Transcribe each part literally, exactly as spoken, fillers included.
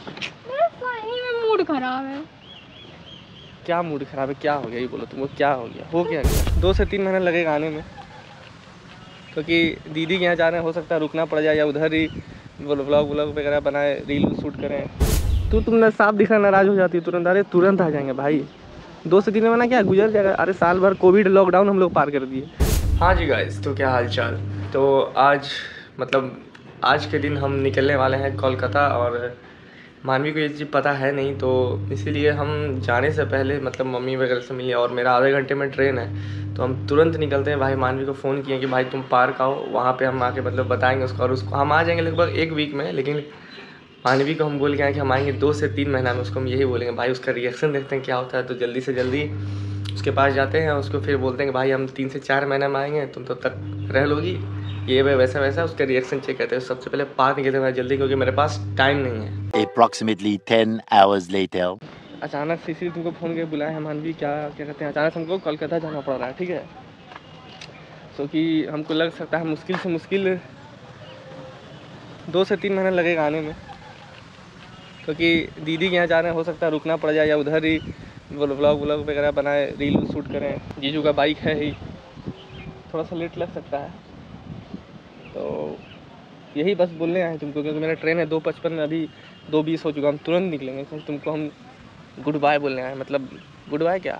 मेरा सही में मूड खराब है। क्या मूड खराब है? क्या हो गया ये बोलो तुमको, क्या हो गया? हो क्या गया? दो से तीन महीने लगेगा आने में, क्योंकि तो दीदी के यहाँ जा रहे हैं, हो सकता है रुकना पड़ जाए या उधर ही व्लॉग व्लॉग वगैरह बनाए, रील शूट करें। तो तुमने साफ दिखा नाराज़ हो जाती है तुरंत। अरे तुरंत आ जाएंगे भाई, दो से तीन महीना क्या गुजर जाएगा। अरे साल भर कोविड लॉकडाउन हम लोग पार कर दिए। हाँ जी गाइस, तो क्या हाल चाल। तो आज मतलब आज के दिन हम निकलने वाले हैं कोलकाता, और मानवी को ये चीज़ पता है नहीं, तो इसीलिए हम जाने से पहले मतलब मम्मी वगैरह से मिले, और मेरा आधे घंटे में ट्रेन है, तो हम तुरंत निकलते हैं। भाई मानवी को फ़ोन किए कि भाई तुम पार्क आओ, वहाँ पे हम आके मतलब बताएंगे उसको, और उसको हम आ जाएंगे लगभग एक वीक में। लेकिन मानवी को हम बोल के आए कि हम आएंगे दो से तीन महीना में, उसको हम यही बोलेंगे भाई, उसका रिएक्शन देखते हैं क्या होता है। तो जल्दी से जल्दी उसके पास जाते हैं, उसको फिर बोलते हैं कि भाई हम तीन से चार महीने में आएंगे, तुम तब तक रह लोगी, ये वे वैसा वैसा उसका रिएक्शन चेक करते हैं। सबसे पहले पार्क निकलते हैं जल्दी, क्योंकि मेरे पास टाइम नहीं है। Approximately ten hours later. अचानक से इसीलिए तुमको फ़ोन करके बुलाया है मानवी, क्या क्या कहते हैं, अचानक हमको कोलकाता जाना पड़ रहा है, ठीक है। सो कि हमको लग सकता है मुश्किल से मुश्किल दो से तीन महीने लगेगा आने में, क्योंकि तो दीदी के यहाँ जा रहे हैं, हो सकता है रुकना पड़ जाए या उधर ही व्लॉग व्लॉग वगैरह बनाए, रील शूट करें। जीजू का बाइक है ही, थोड़ा सा लेट लग सकता है। तो यही बस बोलने आए तुमको, क्योंकि मेरा ट्रेन है दो पचपन में, अभी दो बीस हो चुका, हम तुरंत निकलेंगे। तो तुमको हम गुड बाय बोलने आए, मतलब गुड बाय क्या,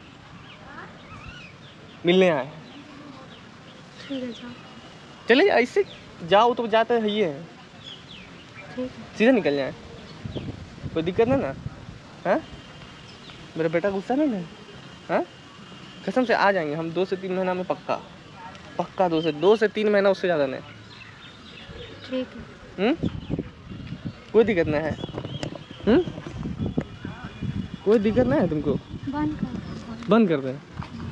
मिलने आए। ठीक है जाओ। चले ऐसे जाओ तो जाते है ये है, ठीक है। सीधे निकल जाए, कोई दिक्कत नहीं ना? हाँ मेरा बेटा गुस्सा नहीं है? हाँ कसम से आ जाएंगे हम दो से तीन महीना में, पक्का पक्का दो से दो से तीन महीना, उससे ज़्यादा नहीं। ठीक है। हम्म कोई दिक्कत नहीं है? हम्म कोई दिक्कत नहीं है तुमको? बंद कर बंद कर दें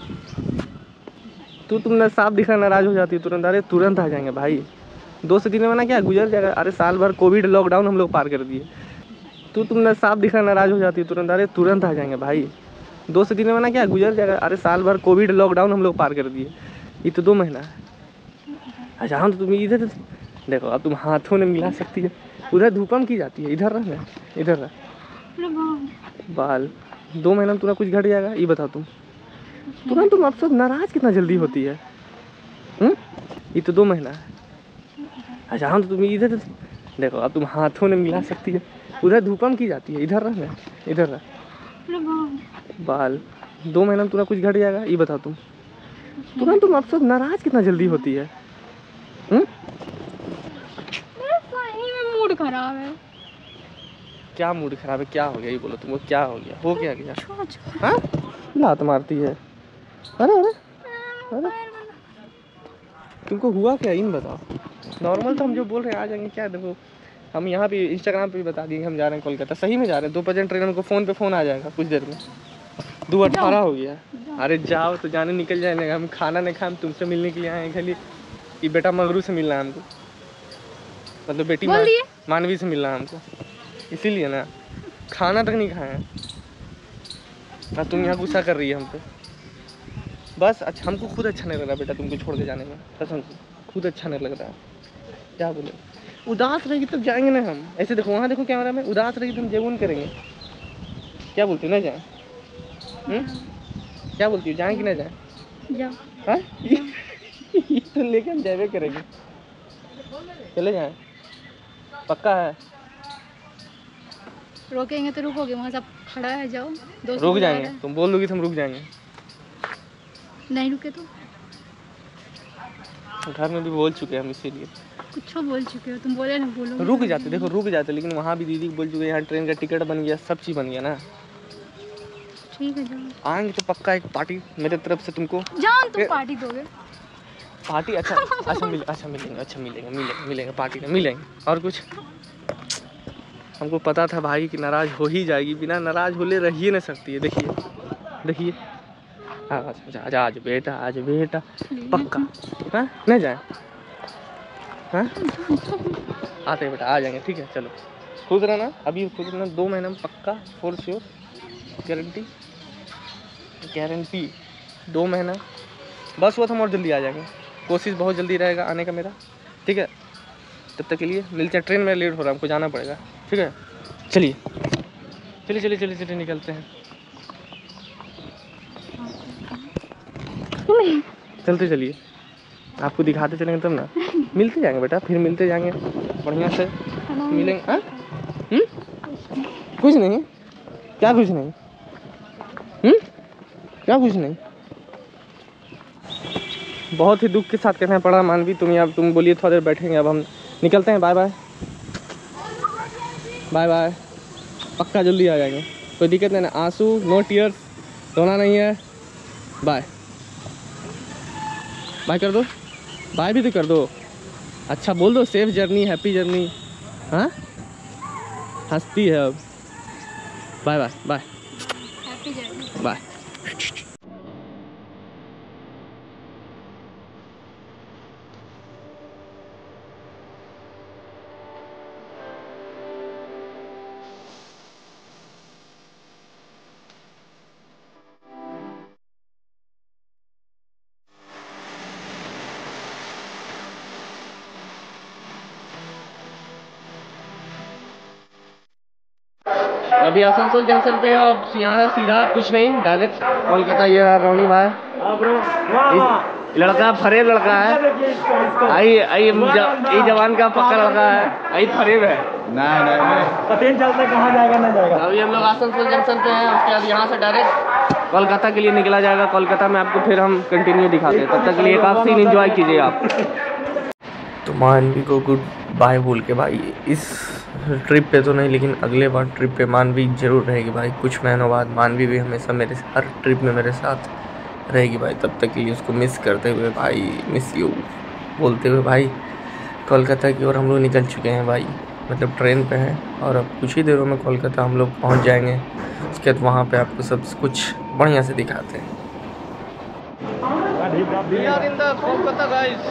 तो तुमने साफ दिखा नाराज़ हो जाती है तुरंत। अरे तुरंत आ जाएंगे भाई, दो से तीन महीना क्या गुजर जाएगा। अरे साल भर कोविड लॉकडाउन हम लोग पार कर दिए। तो तुमने साफ दिखा नाराज़ हो जाती है तुरंत। अरे तुरंत आ जाएंगे भाई, दो से तीन महीना क्या गुजर जाएगा। अरे साल भर कोविड लॉकडाउन हम लोग पार कर दिए, ये तो दो महीना है। अच्छा हम तो तुम इधर देखो, अब तुम हाथों में मिला सकती है, उधर धूपम की जाती है, इधर रह इधर रह बाल। दो महीना में तुम्हारा कुछ घट जाएगा ये बताओ तुम? तुरंत तुम अफसोस नाराज़ कितना जल्दी होती है। हम्म ये तो दो महीना है। अच्छा हम तो तुम इधर देखो, अब तुम हाथों में मिला सकती है, उधर धूपम की जाती है, इधर रह इधर रह बाल। दो महीना में तुम्हारा कुछ घट जाएगा ये बताओ तुम? तुरंत तुम अफसोस नाराज़ कितना जल्दी होती है। हम्म मेरा सही में मूड खराब है। क्या मूड खराब है? क्या हो गया ये बोलो तुमको, क्या हो गया? हो क्या गया? छो छो। हाँ लात मारती है। अरे अरे अरे तुमको हुआ क्या इन बताओ? नॉर्मल तो हम जो बोल रहे हैं आ जाएंगे, क्या देखो हम यहाँ पे इंस्टाग्राम पे भी बता दिए हम जा रहे हैं कोलकाता, सही में जा रहे हैं। दो बजे ट्रेन, हमको फ़ोन पे फ़ोन आ जाएगा कुछ देर में। दो अठारह हो गया। अरे जाओ तो जाने निकल जाएंगे, हम खाना नहीं खाए, हम तुमसे मिलने के लिए आए हैं खाली। ये बेटा मगरू से मिलना है हमको, मतलब बेटी मान, मानवी से मिलना है हमको, इसीलिए ना खाना तक नहीं खाए हैं। हाँ तुम यहाँ गुस्सा कर रही है हम पे बस। अच्छा हमको खुद अच्छा नहीं लग रहा बेटा तुमको छोड़ के जाने में, कसम से खुद अच्छा नहीं लग रहा है। क्या बोले, उदास रहेगी तब जाएंगे ना हम। ऐसे देखो वहाँ देखो कैमरा में, उदास रहेगी तो हम जेबून करेंगे। क्या बोलती हो, ना जाए? क्या बोलती हो, जाए कि ना जाए? जाओ। हाँ तो लेके हम जाए करेंगे, चले जाए पक्का है? रोकेंगे तो रुकोगे, वहाँ सब खड़ा है, जाओ। दोस्त रुक जाएंगे, तुम बोल दोगी तो हम रुक जाएंगे। नहीं रुके तो घर में भी बोल चुके हैं हम, इसीलिए कुछ बोल चुके हो तुम, बोले ना बोलो। रुक जाते, देखो रुक जाते, लेकिन वहाँ भी दीदी बोल चुके हैं, यहाँ ट्रेन का टिकट बन गया, सब चीज़ बन गया ना। ठीक है जाओ। आएंगे तो पक्का एक पार्टी मेरे तरफ से तुमको। जान तुम पार्टी दोगे? पार्टी अच्छा अच्छा मिल अच्छा मिलेंगे अच्छा मिलेंगे मिलेंगे मिलेंगे पार्टी में मिलेंगे। और कुछ हमको पता था भाई कि नाराज़ हो ही जाएगी, बिना नाराज़ होले रह ही नहीं सकती है। देखिए देखिए आज आज बेटा आज बेटा पक्का। हाँ नहीं जाए? हाँ आते बेटा आ जाएंगे, ठीक है चलो। खुद रहना अभी, खुद रहना, दो महीने में पक्का, फोर श्योर, गारंटी गारंटी दो महीना बस। वो तो हम और जल्दी आ जाएंगे, कोशिश बहुत जल्दी रहेगा आने का मेरा, ठीक है। तब तक के लिए मिलते हैं, ट्रेन में लेट हो रहा है, हमको जाना पड़ेगा, ठीक है। चलिए चलिए चलिए चलिए चलिए निकलते हैं। चलते चलिए, आपको दिखाते चलेंगे तब ना। मिलते जाएंगे बेटा, फिर मिलते जाएंगे बढ़िया से मिलेंगे। हाँ कुछ नहीं, क्या कुछ नहीं, हम्म क्या कुछ नहीं। बहुत ही दुख के साथ कहना पड़ा मानवी, तुम अब तुम बोलिए थोड़ा देर बैठेंगे, अब हम निकलते हैं। बाय बाय बाय बाय, पक्का जल्दी आ जाएंगे, कोई दिक्कत नहीं ना। आंसू नो टीयर्स, रोना नहीं है। बाय बाय कर दो, बाय भी तो कर दो। अच्छा बोल दो, सेफ जर्नी, हैप्पी जर्नी। हाँ हंसती है अब। Bye bye bye happy journey bye. अभी आसनसोल जंक्शन पे, अब यहाँ सीधा कुछ नहीं, डायरेक्ट कोलकाता। ये रौनी भाई, इस लड़का फरेब लड़का है। आई आई ये जवान का पक्का लड़का है, आई फरेब है। नहीं नहीं पता नहीं चलता कहाँ जाएगा ना जाएगा। अभी हम लोग आसनसोल जंक्शन पे हैं, उसके बाद यहाँ से डायरेक्ट कोलकाता के लिए निकला जाएगा। कोलकाता में आपको फिर हम कंटिन्यू दिखाते हैं, तब तक के लिए एक आप सीन एंजॉय कीजिए आप। तो मानवी को गुड बाय बोल के भाई, इस ट्रिप पे तो नहीं लेकिन अगले बार ट्रिप पे मानवी ज़रूर रहेगी भाई। कुछ महीनों बाद मानवी भी हमेशा मेरे हर ट्रिप में मेरे साथ रहेगी भाई। तब तक के लिए उसको मिस करते हुए भाई, मिस यू बोलते हुए भाई, कोलकाता की ओर हम लोग निकल चुके हैं भाई। मतलब ट्रेन पे हैं और अब कुछ ही देरों में कोलकाता हम लोग पहुंच जाएंगे। उसके बाद वहाँ पे आपको सब कुछ बढ़िया से दिखाते हैं। कोलकाता गाइस,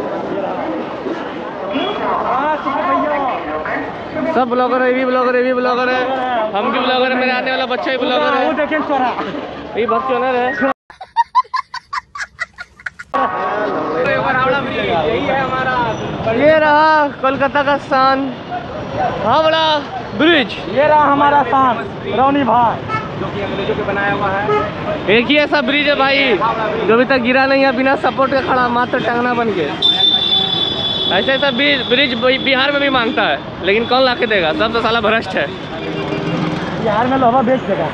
सब ब्लॉगर है, ये भी ब्लॉगर है, ये भी ब्लॉगर है, हम भी ब्लॉगर है, मेरे आने वाला बच्चा ही ब्लॉगर है। ये बहुत चोनर है। यही है हमारा, ये रहा कोलकाता का शान, हावड़ा ब्रिज। ये रहा हमारा शान रौनी भाई, जो कि अंग्रेजों के बनाया हुआ है। एक ही ऐसा ब्रिज है भाई जो अभी तक गिरा नहीं है, बिना सपोर्ट के खड़ा, मात्र टंगना बन के। ऐसे ऐसा ब्रिज ब्रिज बिहार में भी मांगता है, लेकिन कौन ला के देगा, सब तो साला भ्रष्ट है। बिहार में लोहा बेच देगा।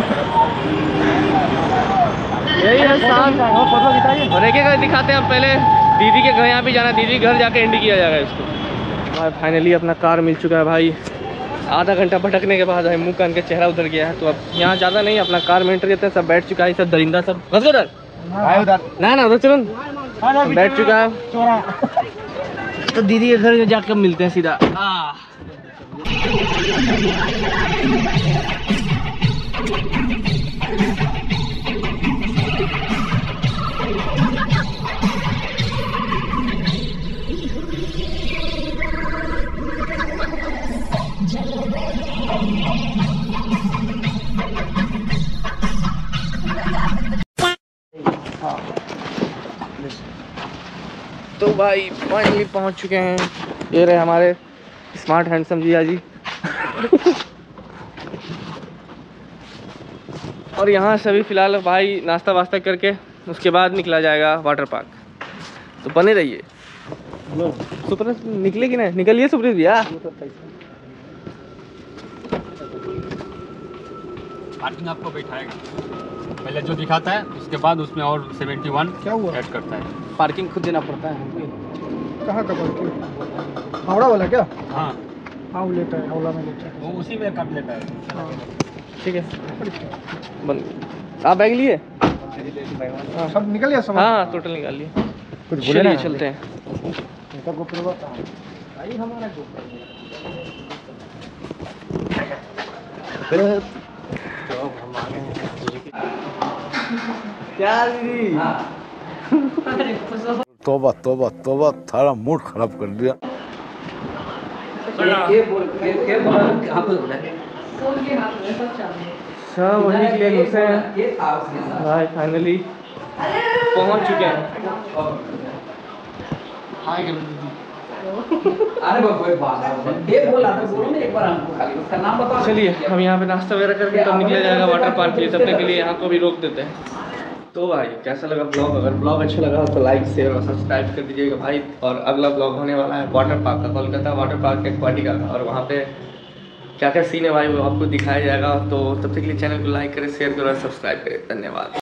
यही है शान। और एक एक दिखाते हैं। पहले दीदी के घर, यहाँ भी जाना, दीदी घर जाके एंड किया जाएगा इसको। भाई फाइनली अपना कार मिल चुका है भाई। आधा घंटा भटकने के बाद भाई मुँह कान के चेहरा उधर गया है। तो अब यहाँ ज़्यादा नहीं, अपना कार में एंटर करते हैं। सब बैठ चुका है, सब दरिंदा सब घस उधर ना ना उधर चलो, बैठ चुका है। तो दीदी के घर जाकर मिलते हैं सीधा। तो भाई फाइनली पहुंच चुके हैं। ये रहे हमारे स्मार्ट हैंडसम जिया जी। और यहाँ से अभी फ़िलहाल भाई नाश्ता वास्ता करके उसके बाद निकला जाएगा वाटर पार्क। तो बने रहिए। सुपर निकले कि नहीं, निकलिए सुपर भैया। पार्किंग आपको बैठाएगा, पहले जो दिखाता है उसके बाद उसमें और सेवेंटी वन क्या हुआ ऐड करता है। पार्किंग खुद देना पड़ता है। कहाँ का पार्किंग? हावड़ा वाला क्या? हाँ हाँ वो लेता है, हावड़ा में लेता है। वो उसी में काट लेता है। ठीक है बन। आप बैग लिए? हाँ, सब निकल गया सामान? हाँ टोटल निकाल लिए। कुछ बोले ना, चलते हैं। क्या दीदी? तोबा तोबा तोबा, थारा मूड खराब कर दिया। सब वही के लिए घुसे हैं भाई। फाइनली पहुंच चुके हैं। आपको। चलिए हम यहाँ पे नाश्ता वगैरह करके तब निकले जाएगा वाटर पार्क के लिए, तब तक के लिए यहाँ को भी रोक देते हैं। तो भाई कैसा लगा ब्लॉग? अगर ब्लॉग अच्छा लगा तो लाइक शेयर और सब्सक्राइब कर दीजिएगा भाई। और अगला ब्लॉग होने वाला है वाटर पार्क का, कोलकाता वाटर पार्क एक्वाटिका का, और वहाँ पे क्या क्या सीन है भाई वो आपको दिखाया जाएगा। तो तब तक के लिए चैनल को लाइक करें, शेयर करें और सब्सक्राइब करें। धन्यवाद।